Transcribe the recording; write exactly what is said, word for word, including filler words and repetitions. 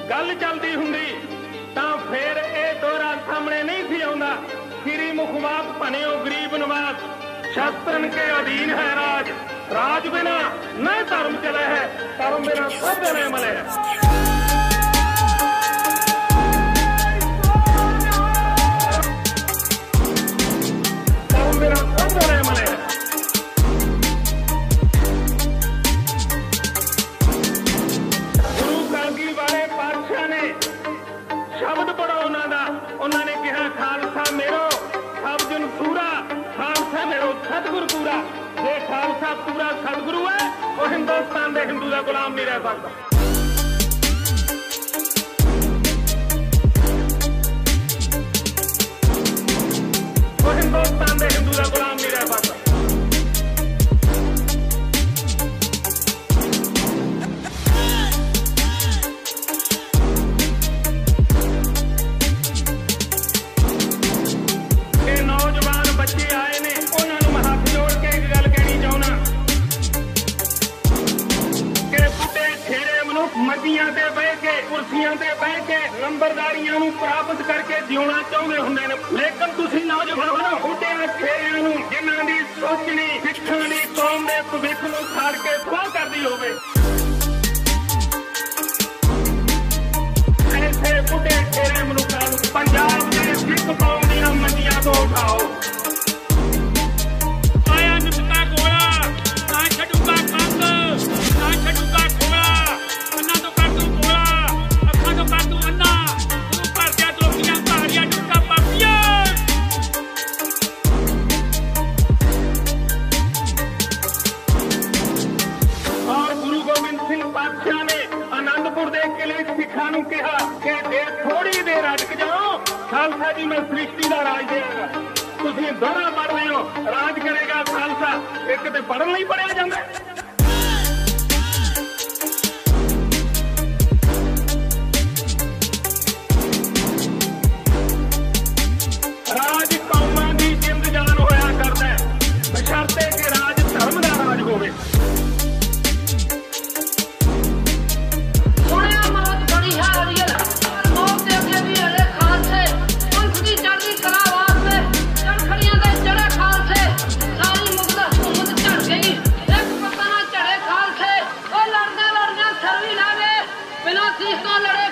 गल चलती हुंदी तां फिर ये दौरा सामने नहीं सी आउंदा। श्री मुखवास बने गरीब नवाज, शस्त्रन के अधीन है राज, राज बिना न धर्म चले है, धर्म बिना सब देने मले है। शब्द पढ़ो उन्होंने उन्होंने कहा खालसा मेरो सब जन पूरा, खालसा मेरो सतगुरु पूरा। जे खालसा पूरा सतगुरु है वो हिंदुस्तान के हिंदू का गुलाम नहीं रह सकता। वो हिंदुस्तान के हिंदू का गुलाम नहीं रह सकता। मर्जियां ते बह के कुर्सियां ते बह के नंबरदारियां नूं प्राप्त करके जिउणा चाहुंदे हुंदे ने, लेकिन तुसीं नौजवानों बुढ़ियां खेरियां नूं जिन्हां दी सोचनी सिੱਖਾਂ दी कौम दे भविख नूं खाड़ के तबाह करदी होवे, ऐसे बुढ़े खेरे मनुक्खां नूं पंजाब दे सिੱਖ कौम दीआं मंजियां तो उठाओ। आया निपटा गोला ना छड्डूगा कंग ना छड्डूगा खोला, खालसा जी मैं सृष्टि का राज देगा, तुसीं दोहरा पढ़ रहे हो, राज करेगा खालसा। एक तो पढ़न नहीं पढ़िया जाता। राज कौमां दी जिंद जान होया करदा है, बशर्ते कि राज धर्म का राज होवे। बिना शीश तो लड़े